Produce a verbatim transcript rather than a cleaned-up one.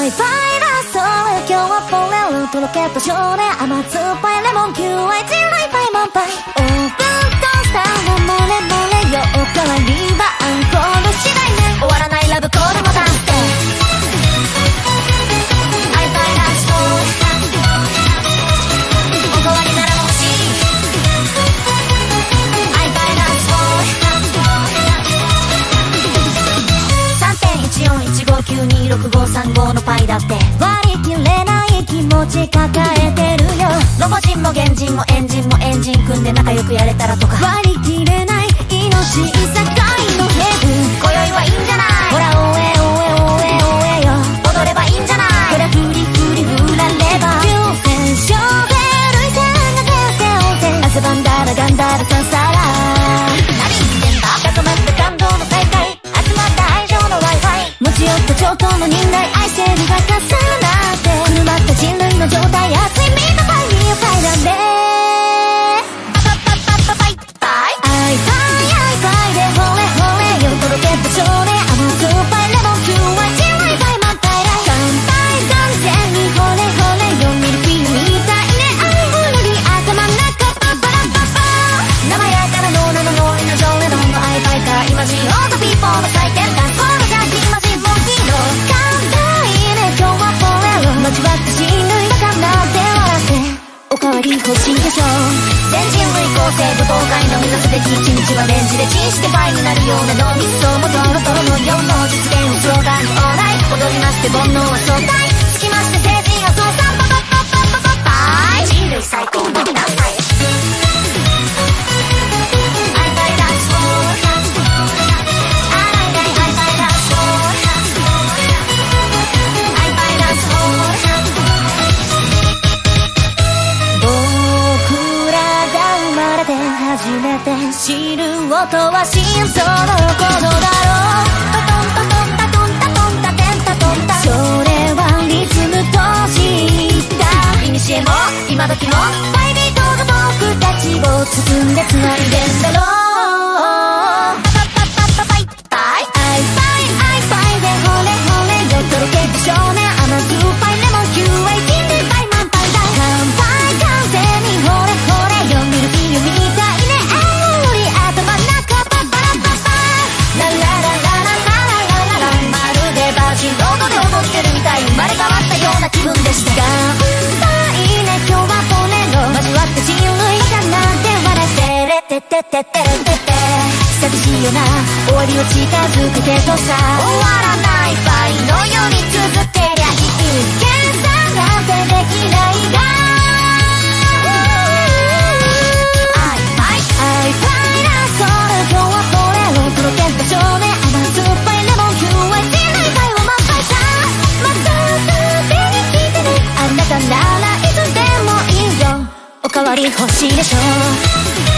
イパイラソール今日はポレルとロケット少年甘酸っぱいレモンキューアイチライパイマンパイオープントースターのモレモレよおかわりはアンコール次第ね終わらないラブコールもだってアイパイラストおかわりなら欲しいアイパイラスト さんてんいちよんいちごきゅうにろくごさんご のパイだって割り切れない気持ち抱えてるよロボ人も原人もエンジンもエンジン組んで仲良くやれたらとか割り切れない命いさかいのヘブ今宵はいいんじゃないほらおえおえおえおえよ踊ればいいんじゃないほらフリフリフラれば急戦勝で涙腺が手を背負って汗ばんだらガンダルサンサラ何言ってんだ高まった感動の再会集まった愛情の Wi-Fi 持ち寄った超高の忍耐愛せるが重なって狂まった人類の状態熱いミートパイにパイだねパパパパパパイパイアイパイアイパイでほれほれよ届けた少年甘酸っぱいレモンキューアイチライパイマンパイライ乾杯完全にほれほれよミルフィーユみたいね愛ふるり頭の中パパラパパ生やからの名のノリの少年どんのアイパイか今しようとピーポーの祭典だほらじゃあ今しもヒーロー簡単ね今日はフォレル交わった人類がかなって笑っておかわり欲しいでしょ全人類構成舞踏会の目指すべき一日はレンジでチンしてパイになるような脳みそもトロトロのようの実現をスローガンにオーライ踊りまして煩悩は相対つきまして成人は相賛パパパパパパパイ人類最高の何歳初めて知る音は心臓の鼓動だろうトトントトンタトンタトンタテンタトンタそれはリズムとしたいにしえも今時もパイビートが僕たちを包んでつないでんだろうパパパパパイパイアイパイアイパイでほれほれよとろける少年甘酸っぱいレモンキューアイ人類パイマンパイだ乾杯完全にほれほれよミルフィーユみたい生まれ変わったような気分でしたがうんだいいね今日はポレロ交わって人類がなんて笑ってれててててれてて寂しいよな終わりを近づけてとさ終わらないパイのように続けりゃいい計算なんてできないがアイパイアイパイラソール今日はポレロとろけた少年甘酸っぱいレモンキューアイチライパイを満杯さまた手に聞いてねあなたならいつでもいいよおかわり欲しいでしょ